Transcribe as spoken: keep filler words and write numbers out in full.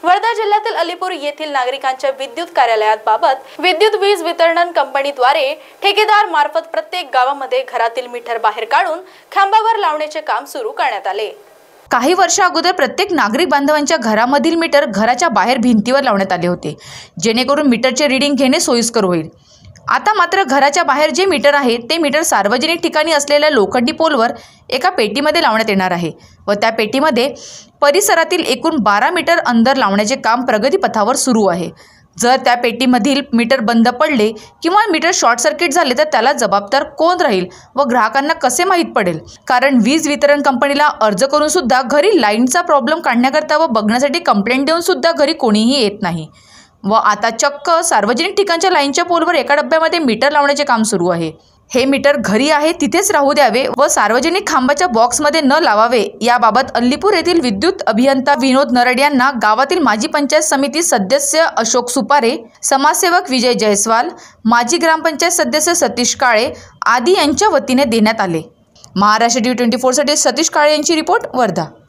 वर्धा जिल्ह्यातील अलीपूर येथील नागरिकांच्या विद्युत कार्यालयात बाबत विद्युत वीज वितरण कंपनीद्वारे ठेकेदार मार्फत प्रत्येक गावामध्ये घरातील मीटर बाहेर काढून खांबावर लावण्याचे काम सुरू करण्यात आले। काही वर्षा अगोदर प्रत्येक नागरिक बांधवांच्या घरामधील मीटर घराच्या बाहेर भिंतीवर लावण्यात आले होते, जेणेकरून मीटरचे रीडिंग घेणे सोयीस्कर होईल। आता मात्र घराच्या बाहेर जे मीटर आहे ते मीटर सार्वजनिक ठिकाणी असलेल्या लोखंडी पोलवर एका पेटीमध्ये लावण्यात येणार आहे व त्या पेटीमध्ये परिसरातील एकूण बारा मीटर अंदर लावण्याचे काम प्रगतीपथावर सुरू आहे। जर त्या पेटीमधील मीटर बंद पडले किंवा मीटर शॉर्ट सर्किट झाले तर त्याला जबाबदार कोण राहील व ग्राहकांना कसे माहीत पडेल? कारण वीज वितरण कंपनीला अर्ज करून सुद्धा घरी लाईनचा प्रॉब्लेम काढण्याकरता व बघण्यासाठी कंप्लेंट देऊन सुद्धा घरी कोणीही येत नाही व आता चक्क सार्वजनिक ठिकाणच्या लाईनच्या पोलवर एका डब्यामध्ये मीटर लावण्याचे काम सुरू आहे। हे मीटर घरी आहे तिथेच राहू द्यावे व सार्वजनिक खांबाच्या बॉक्समध्ये न लावावे, याबाबत अलीपूर येथील विद्युत अभियंता विनोद नरड यांना गावातील माजी पंचायत समिती सदस्य अशोक सुपारे, समाजसेवक विजय जयस्वाल, माजी ग्रामपंचायत सदस्य सतीश काळे आदी यांच्या वतीने देण्यात आले। महाराष्ट्र टी व्ही चोवीस साठी सतीश काळे यांची रिपोर्ट, वर्धा।